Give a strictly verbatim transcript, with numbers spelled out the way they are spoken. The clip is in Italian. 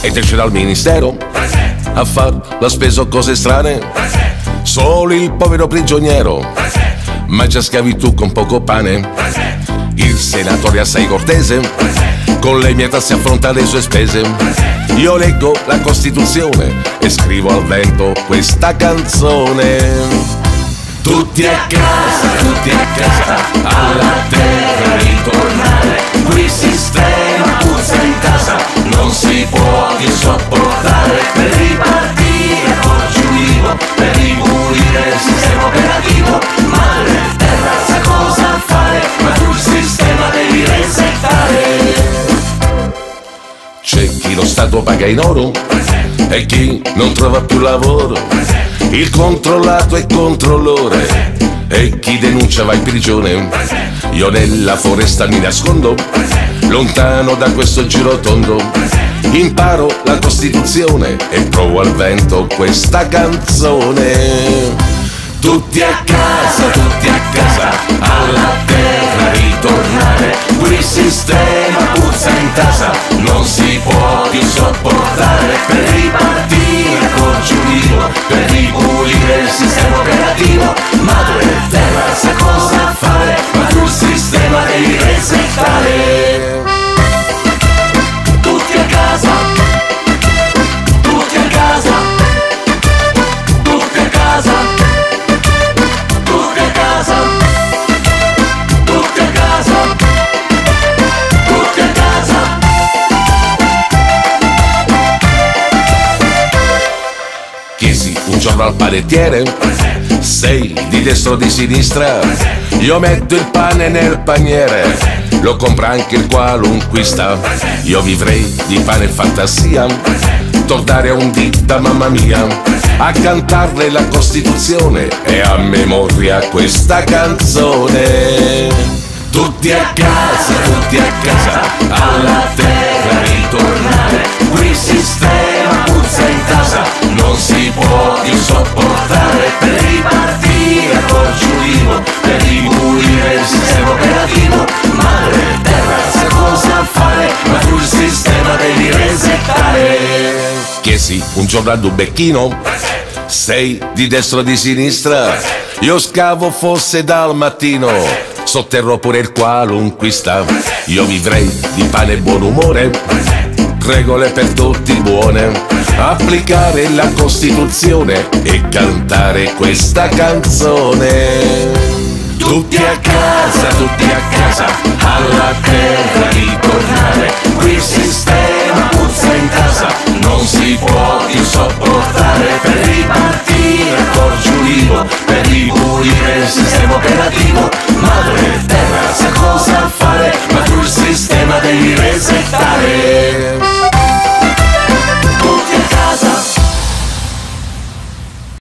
e te c'era al ministero a far la spesa o cose strane. Solo il povero prigioniero mangia schiavitù con poco pane. Il senatore assai cortese con le mie tasse affronta le sue spese. Io leggo la Costituzione e scrivo al vento questa canzone. Tutti a casa, tutti a casa, alla terra ritornare. Qui il sistema puzza in casa, non si può più sopportare. Per ripartire col giudico, per ripulire il sistema operativo. Madre terra sa cosa fare, ma tu il sistema devi resettare. C'è chi lo Stato paga in oro e chi non trova più lavoro. Il controllato è controllore e chi denuncia va in prigione. Io nella foresta mi nascondo, lontano da questo girotondo. Imparo la Costituzione e provo al vento questa canzone. Tutti a casa, tutti a casa, alla terra ritornare. Qui il sistema puzza in tasa, non si può più sopportare. Per ripartire col giudico, per ripulire il sistema operativo. Madre terra sa cosa fare, ma tu il sistema devi resettare. Tutti a casa, tutti a casa, tutti a casa. Chiesi un giorno al panettiere, sei di destra o di sinistra? Io metto il pane nel paniere, lo compra anche il qualunquista. Io vivrei di pane e fantasia, tornare a un dita mamma mia, a cantarle la Costituzione e a memoria questa canzone. Tutti a casa, tutti a casa, alla terra ritornare. Qui il sistema puzza in tasa, non si può più sopportare. Per ripartire col giudico, per ripulire il sistema operativo. Madre terra sa cosa fare, ma tu il sistema devi resettare. Chiesi un giorno ad un becchino, sei di destra o di sinistra? Io scavo fosse dal mattino, sotterro pure il qualunquista. Io vivrei di pane e buon umore, regole per tutti buone, applicare la Costituzione e cantare questa canzone. Tutti a casa, tutti a casa, alla terra